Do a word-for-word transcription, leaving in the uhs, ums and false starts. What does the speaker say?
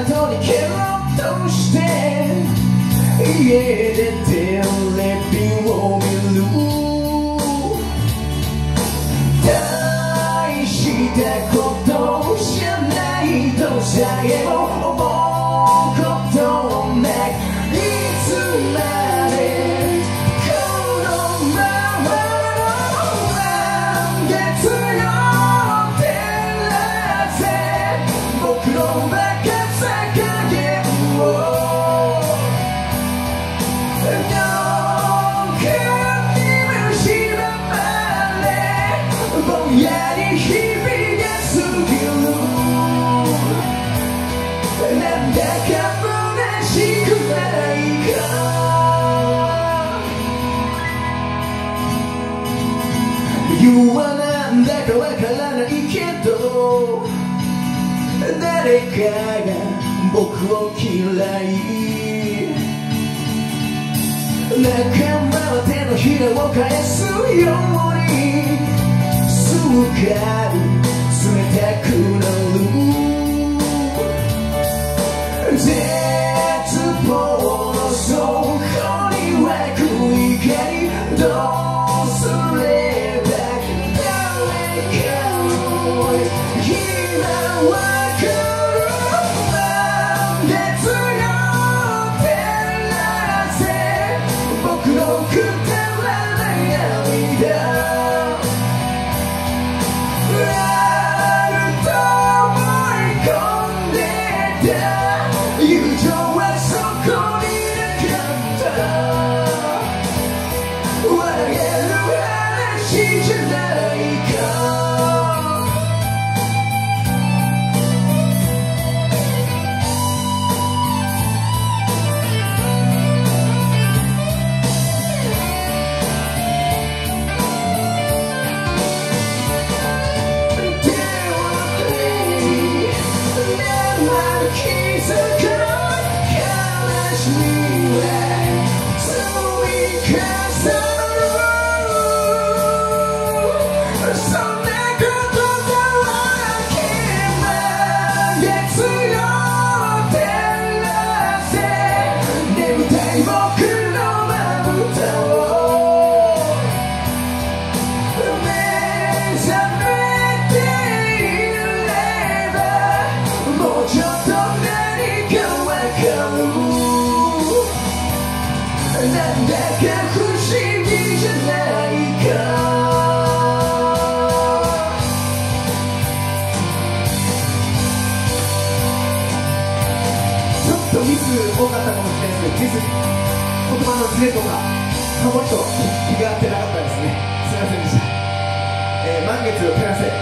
後に蹴ろうとして家でテレビを見る大したことじゃないとさえも思うことないいつまでこのまま満月よ照らせ僕のバカさ加減を言わなんだかわからないけど誰かが僕を嫌い仲間は手のひらを返すようにすっかり冷たくなる絶望の底に湧く怒りどうすれば今は来る満月よ照らせ僕のくだらない涙あると思い込んでた友情はそこになかった笑える話じゃないかなんだか不思議じゃないかちょっとミス多かったかもしれないですけどミス言葉のズレとかもっと気が合ってなかったですねすいませんでした、えー、満月を照らせ